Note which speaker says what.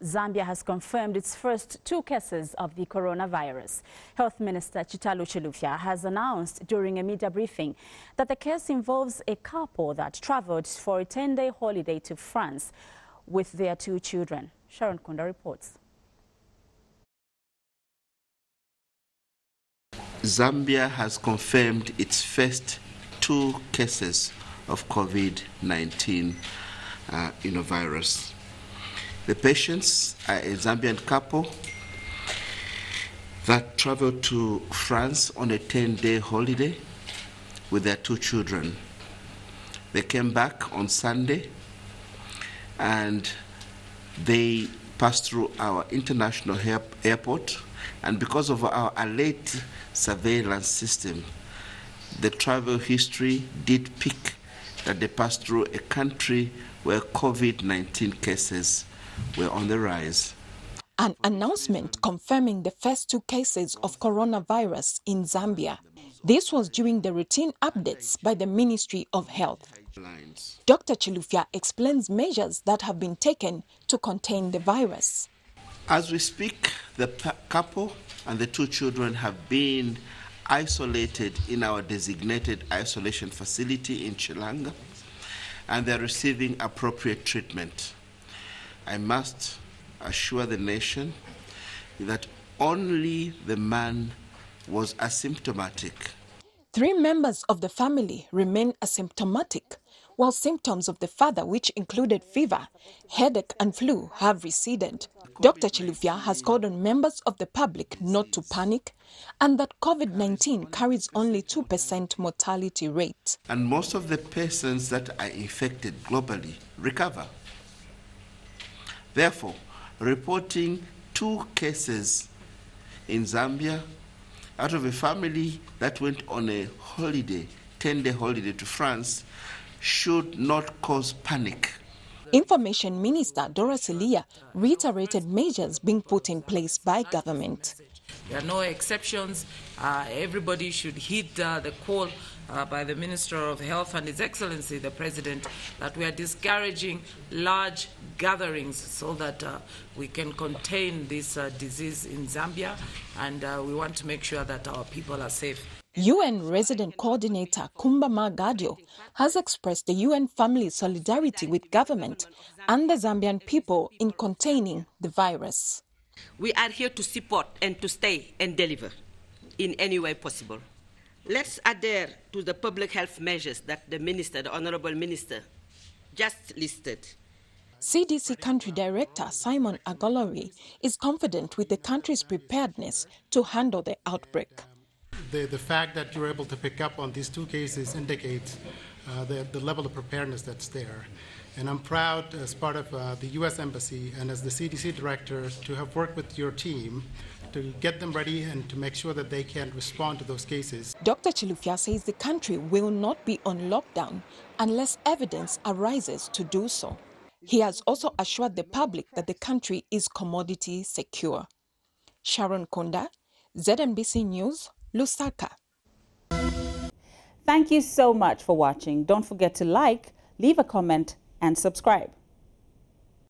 Speaker 1: Zambia has confirmed its first 2 cases of the coronavirus. Health Minister Chitalu Chilufya has announced during a media briefing that the case involves a couple that traveled for a 10-day holiday to France with their 2 children. Sharon Kunda reports.
Speaker 2: Zambia has confirmed its first 2 cases of COVID-19 virus. The patients are a Zambian couple that traveled to France on a 10-day holiday with their 2 children. They came back on Sunday and they passed through our international airport, and because of our alert surveillance system, the travel history did pick that they passed through a country where COVID-19 cases were on the rise.
Speaker 3: An announcement confirming the first 2 cases of coronavirus in Zambia. This was during the routine updates by the Ministry of Health. Dr. Chilufya explains measures that have been taken to contain the virus.
Speaker 2: As we speak, the couple and the 2 children have been isolated in our designated isolation facility in Chilanga, and they're receiving appropriate treatment. I must assure the nation that only the man was asymptomatic.
Speaker 3: 3 members of the family remain asymptomatic, while symptoms of the father, which included fever, headache and flu, have receded. Dr. Chilufya has called on members of the public not to panic and that COVID-19 carries only 2% mortality rate.
Speaker 2: And most of the persons that are infected globally recover. Therefore, reporting 2 cases in Zambia out of a family that went on a holiday, 10-day holiday to France, should not cause panic.
Speaker 3: Information Minister Dorothy Leah reiterated measures being put in place by government.
Speaker 4: There are no exceptions. Everybody should heed the call by the Minister of Health and His Excellency, the President, that we are discouraging large gatherings so that we can contain this disease in Zambia, and we want to make sure that our people are safe.
Speaker 3: UN Resident Coordinator Kumba Magadio has expressed the UN family solidarity with government and the Zambian people in containing the virus.
Speaker 5: We are here to support and to stay and deliver in any way possible. Let's adhere to the public health measures that the Honorable Minister, just listed.
Speaker 3: CDC Country Director Simon Agolori is confident with the country's preparedness to handle the outbreak.
Speaker 6: The fact that you're able to pick up on these 2 cases indicates the level of preparedness that's there. And I'm proud, as part of the U.S. Embassy and as the CDC Director, to have worked with your team to get them ready and to make sure that they can respond to those cases.
Speaker 3: Dr. Chilufya says the country will not be on lockdown unless evidence arises to do so. He has also assured the public that the country is commodity secure. Sharon Kunda, ZNBC News, Lusaka.
Speaker 1: Thank you so much for watching. Don't forget to like, leave a comment and subscribe.